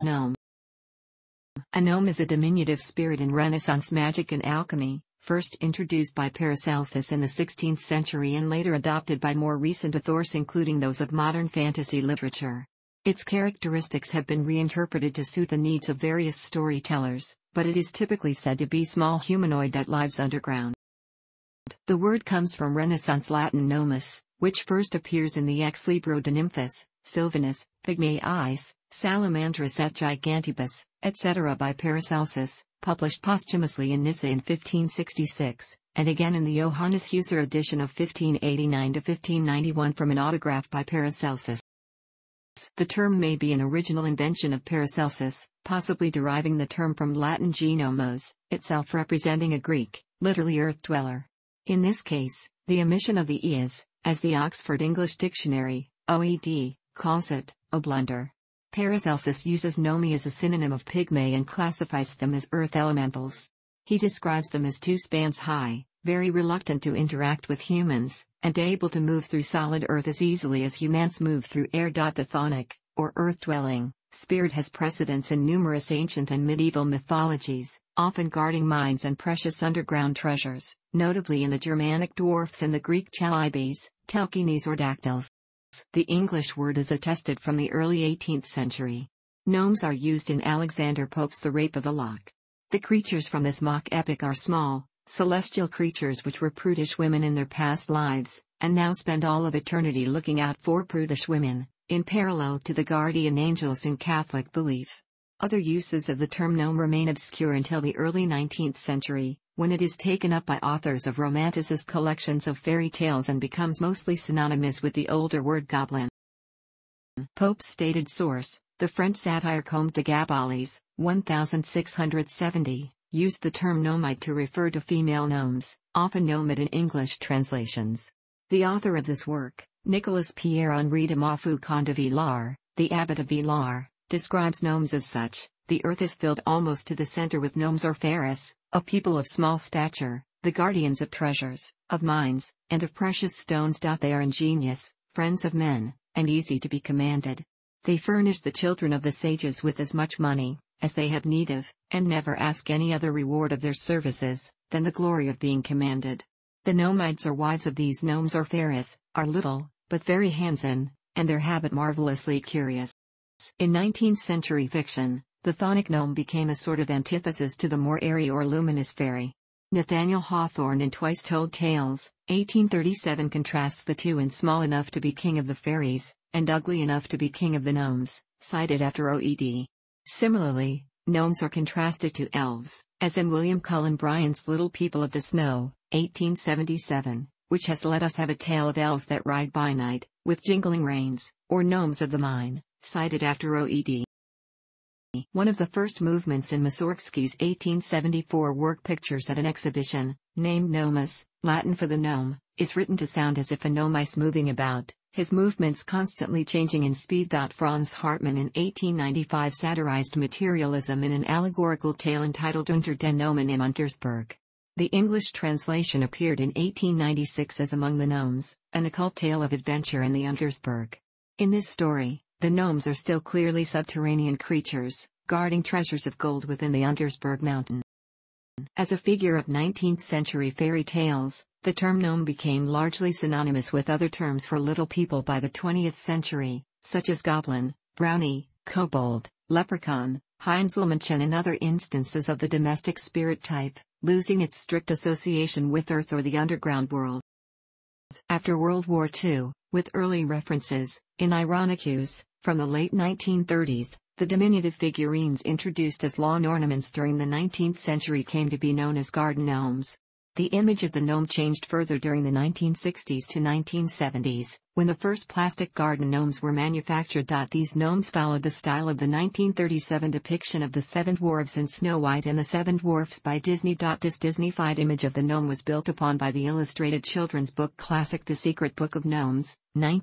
Gnome. A gnome is a diminutive spirit in Renaissance magic and alchemy, first introduced by Paracelsus in the 16th century and later adopted by more recent authors including those of modern fantasy literature. Its characteristics have been reinterpreted to suit the needs of various storytellers, but it is typically said to be small humanoid that lives underground. The word comes from Renaissance Latin gnomus, which first appears in the Libro de Nymphis, Sylvanis, Pygmæis, Salamandris et Gigantibus, etc. by Paracelsus, published posthumously in Nysa in 1566, and again in the Johannes Huser edition of 1589–1591 from an autograph by Paracelsus. The term may be an original invention of Paracelsus, possibly deriving the term from Latin gēnomos, itself representing a Greek, literally earth dweller. In this case, the omission of the e is, as the Oxford English Dictionary, OED, calls it, a blunder. Paracelsus uses Gnomi as a synonym of Pygmæi and classifies them as earth elementals. He describes them as 2 spans high, very reluctant to interact with humans, and able to move through solid earth as easily as humans move through air. The chthonic, or earth-dwelling, spirit has precedence in numerous ancient and medieval mythologies, often guarding mines and precious underground treasures, notably in the Germanic dwarfs and the Greek chalybes, telkines or dactyls. The English word is attested from the early 18th century. Gnomes are used in Alexander Pope's The Rape of the Lock. The creatures from this mock epic are small, celestial creatures which were prudish women in their past lives, and now spend all of eternity looking out for prudish women, in parallel to the guardian angels in Catholic belief. Other uses of the term gnome remain obscure until the early 19th century, when it is taken up by authors of Romanticist collections of fairy tales and becomes mostly synonymous with the older word goblin. Pope's stated source, the French satire Comte de Gabalis, 1670, used the term gnomite to refer to female gnomes, often gnomid in English translations. The author of this work, Nicolas Pierre-Henri de Montfaucon de Villars, the abbot of Villars, describes gnomes as such. The earth is filled almost to the center with gnomes or Fairies, a people of small stature, the guardians of treasures, of mines, and of precious stones. They are ingenious, friends of men, and easy to be commanded. They furnish the children of the sages with as much money as they have need of, and never ask any other reward of their services than the glory of being commanded. The gnomides or wives of these gnomes or Fairies are little, but very handsome, and their habit marvelously curious. In 19th century fiction, the chthonic gnome became a sort of antithesis to the more airy or luminous fairy. Nathaniel Hawthorne in Twice Told Tales, 1837 contrasts the two in small enough to be king of the fairies, and ugly enough to be king of the gnomes, cited after OED. Similarly, gnomes are contrasted to elves, as in William Cullen Bryant's Little People of the Snow, 1877, which has let us have a tale of elves that ride by night, with jingling reins, or gnomes of the mine, cited after OED. One of the first movements in Mussorgsky's 1874 work pictures at an exhibition, named Gnomus, Latin for the gnome, is written to sound as if a gnome is moving about, his movements constantly changing in speed. Franz Hartmann in 1895 satirized materialism in an allegorical tale entitled Unter den Nomen im Untersberg. The English translation appeared in 1896 as Among the Gnomes, an occult tale of adventure in the Untersberg. In this story, the gnomes are still clearly subterranean creatures, guarding treasures of gold within the Untersberg mountain. As a figure of 19th century fairy tales, the term gnome became largely synonymous with other terms for little people by the 20th century, such as goblin, brownie, kobold, leprechaun, Heinzelmännchen and other instances of the domestic spirit type, losing its strict association with Earth or the underground world. After World War II, with early references, in ironic use, from the late 1930s, the diminutive figurines introduced as lawn ornaments during the 19th century came to be known as garden gnomes. The image of the gnome changed further during the 1960s to 1970s, when the first plastic garden gnomes were manufactured. These gnomes followed the style of the 1937 depiction of the Seven Dwarfs in Snow White and the Seven Dwarfs by Disney. This Disneyfied image of the gnome was built upon by the illustrated children's book classic The Secret Book of Gnomes,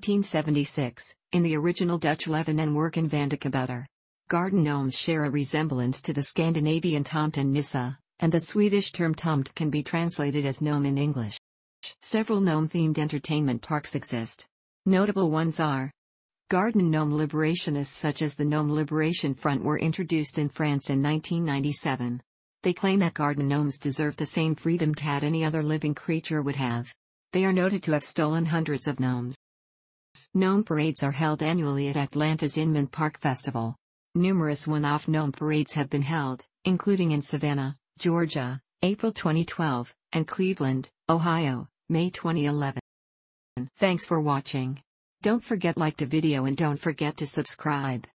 1976, in the original Dutch Levenen work in Van de Kabutter. Garden gnomes share a resemblance to the Scandinavian tomt and Nysa, and the Swedish term tomt can be translated as gnome in English. Several gnome-themed entertainment parks exist. Notable ones are Garden gnome liberationists such as the Gnome Liberation Front were introduced in France in 1997. They claim that garden gnomes deserve the same freedom that any other living creature would have. They are noted to have stolen hundreds of gnomes. Gnome parades are held annually at Atlanta's Inman Park Festival. Numerous one-off gnome parades have been held, including in Savannah, Georgia, April 2012, and Cleveland, Ohio, May 2011. Thanks for watching. Don't forget to like the video and don't forget to subscribe.